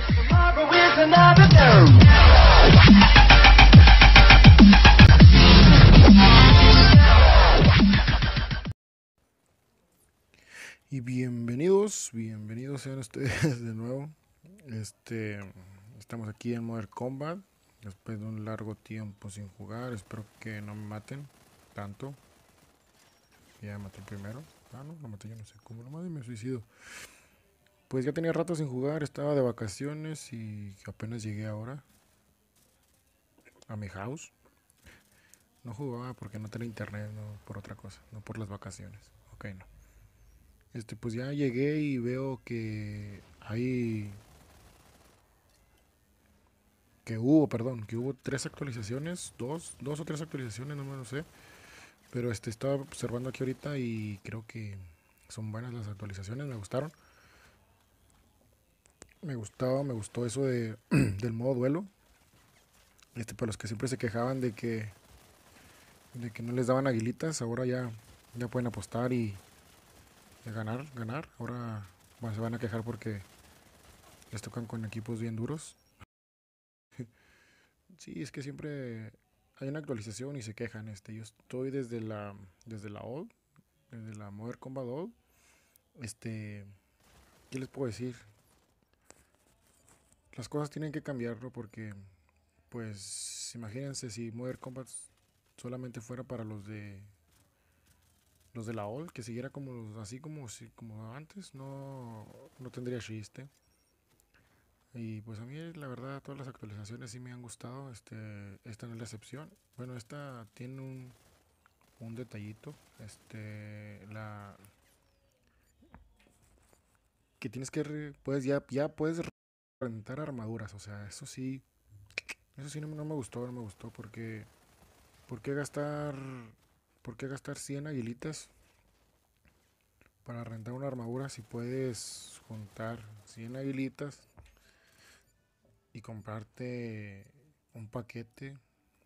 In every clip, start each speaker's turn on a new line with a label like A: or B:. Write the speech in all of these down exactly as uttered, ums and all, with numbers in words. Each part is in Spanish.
A: Y bienvenidos, bienvenidos sean ustedes de nuevo. Este, estamos aquí en Modern Combat después de un largo tiempo sin jugar. Espero que no me maten tanto. Ya me maté el primero. Ah, no, lo maté yo, no sé cómo, nomás me suicido. Pues ya tenía rato sin jugar, estaba de vacaciones y apenas llegué ahora a mi house. No jugaba porque no tenía internet, no por otra cosa, no por las vacaciones. Ok, no. Este, pues ya llegué y veo que hay que hubo, perdón, que hubo tres actualizaciones, dos, dos o tres actualizaciones, no me lo sé. Pero este estaba observando aquí ahorita y creo que son buenas las actualizaciones, me gustaron. Me gustaba, me gustó eso de del modo duelo. Este, para los que siempre se quejaban de que de que no les daban aguilitas, ahora ya ya pueden apostar y, y ganar, ganar. Ahora bueno, se van a quejar porque les tocan con equipos bien duros. Sí, es que siempre hay una actualización y se quejan. Este, yo estoy desde la desde la old, desde la Modern Combat old. Este, ¿qué les puedo decir? Las cosas tienen que cambiar, ¿no? Porque, pues, imagínense si Modern Combat solamente fuera para los de los de la old, que siguiera como los- así como si- como antes, no no tendría chiste. Y pues a mí la verdad todas las actualizaciones sí me han gustado. Este, esta no es la excepción. Bueno, esta tiene un un detallito, este, la que tienes que re- puedes ya ya puedes rentar armaduras, o sea, eso sí, eso sí no, me- no me gustó, no me gustó porque ¿por qué gastar por qué gastar cien aguilitas para rentar una armadura si puedes juntar cien aguilitas y comprarte un paquete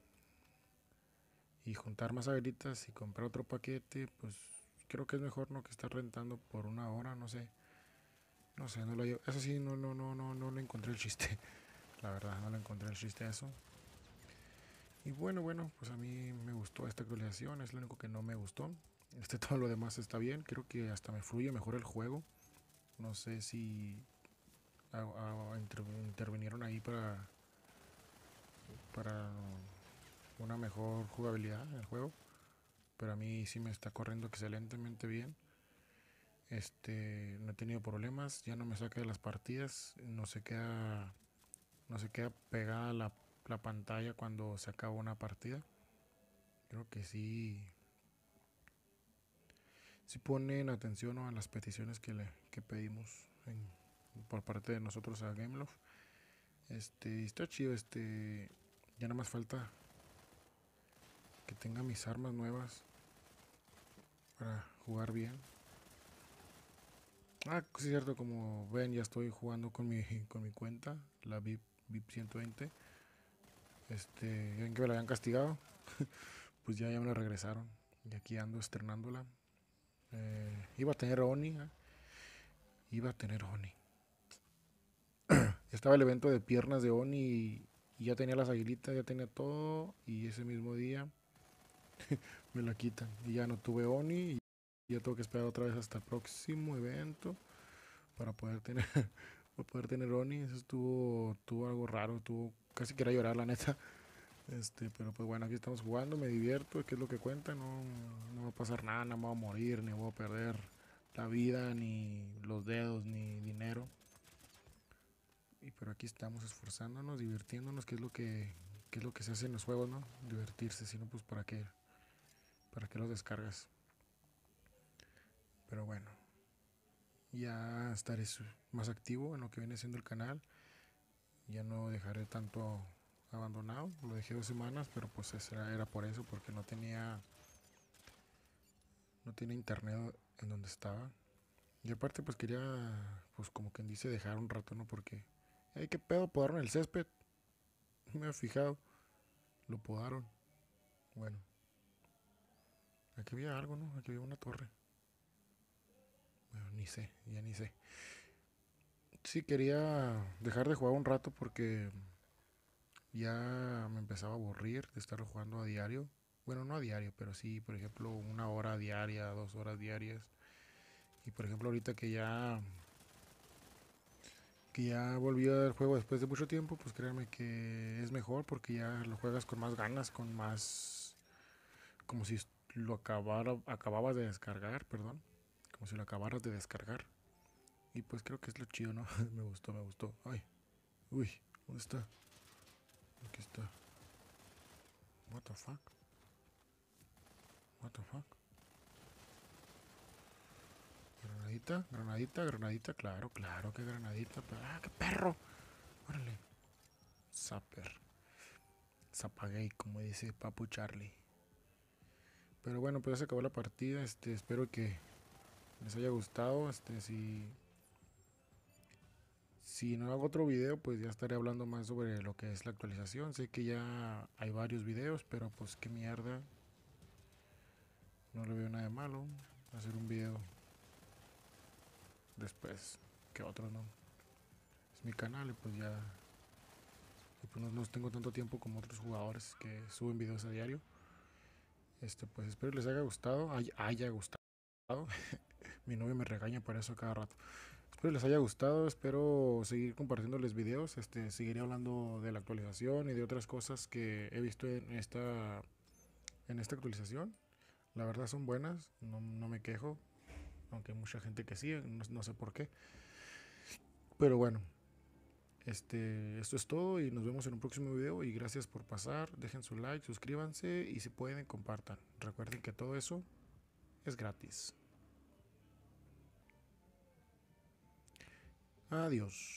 A: y juntar más aguilitas y comprar otro paquete? Pues creo que es mejor no que estar rentando por una hora, no sé. No sé, no lo llevo. Eso sí, no, no, no, no, no le encontré el chiste. La verdad, no le encontré el chiste a eso. Y bueno, bueno, pues a mí me gustó esta actualización. Es lo único que no me gustó. Este todo lo demás está bien. Creo que hasta me fluye mejor el juego. No sé si a- a- inter- intervinieron ahí para, para una mejor jugabilidad en el juego. Pero a mí sí me está corriendo excelentemente bien. Este, no he tenido problemas. Ya no me saca de las partidas. No se queda no se queda pegada la, la pantalla cuando se acaba una partida. Creo que sí, sí ponen atención, ¿no?, a las peticiones que, le, que pedimos en, por parte de nosotros a Gameloft. Este, está chido, este, ya nada más falta que tenga mis armas nuevas para jugar bien. Ah, sí es cierto, como ven ya estoy jugando con mi, con mi cuenta, la VIP, VIP ciento veinte. Este, ven que me la habían castigado, pues ya, ya me la regresaron. Y aquí ando estrenándola. Eh, iba a tener Oni, ¿eh? Iba a tener Oni. Estaba el evento de piernas de Oni y, y ya tenía las aguilitas, ya tenía todo. Y ese mismo día me la quitan. Y ya no tuve Oni. Y ya tengo que esperar otra vez hasta el próximo evento para poder tener, para poder tener Oni. Eso estuvo, estuvo algo raro. Estuvo, casi quería llorar, la neta. Este, pero pues bueno, aquí estamos jugando, me divierto, que es lo que cuenta. No, no va a pasar nada, no me voy a morir, ni voy a perder la vida, ni los dedos, ni dinero. Y pero aquí estamos esforzándonos, divirtiéndonos, que es lo que, que es lo que se hace en los juegos, ¿no? Divertirse, si no, pues para qué, para qué los descargas. Pero bueno, ya estaré más activo en lo que viene siendo el canal. Ya no dejaré tanto abandonado. Lo dejé dos semanas, pero pues era, era por eso, porque no tenía, no tenía internet en donde estaba. Y aparte pues quería, pues como quien dice, dejar un rato, ¿no? Porque, hey, ¿qué pedo? ¿Podaron el césped? No me he fijado. Lo podaron. Bueno, aquí había algo, ¿no? Aquí había una torre. Bueno, ni sé, ya ni sé. Sí, quería dejar de jugar un rato porque ya me empezaba a aburrir de estar jugando a diario. Bueno, no a diario, pero sí, por ejemplo, una hora diaria, dos horas diarias. Y por ejemplo, ahorita que ya que ya volví a ver el juego después de mucho tiempo, pues créanme que es mejor porque ya lo juegas con más ganas, con más como si lo acabara, acababas de descargar, perdón, como si lo acabaras de descargar. Y pues creo que es lo chido, ¿no? Me gustó, me gustó. Ay, uy, ¿dónde está? Aquí está. What the fuck? What the fuck? Granadita, granadita, granadita, claro, claro que granadita. Pero, ah, qué perro. Órale. Zapper. Zapagay, como dice Papu Charlie. Pero bueno, pues ya se acabó la partida. Este, espero que les haya gustado. Este, si, si no hago otro video, pues ya estaré hablando más sobre lo que es la actualización. Sé que ya hay varios videos, pero pues qué mierda. No le veo nada de malo. Hacer un video después que otro, ¿no? Es mi canal y pues ya y pues no, no tengo tanto tiempo como otros jugadores que suben videos a diario. Este, pues espero les haya gustado, hay, haya gustado. Mi novio me regaña por eso cada rato. Espero les haya gustado, espero seguir compartiéndoles videos, este, seguiré hablando de la actualización y de otras cosas que he visto en esta, en esta actualización. La verdad son buenas, no, no me quejo, aunque hay mucha gente que sí, no, no sé por qué. Pero bueno, este, esto es todo y nos vemos en un próximo video y gracias por pasar, dejen su like, suscríbanse y si pueden compartan. Recuerden que todo eso es gratis. Adiós.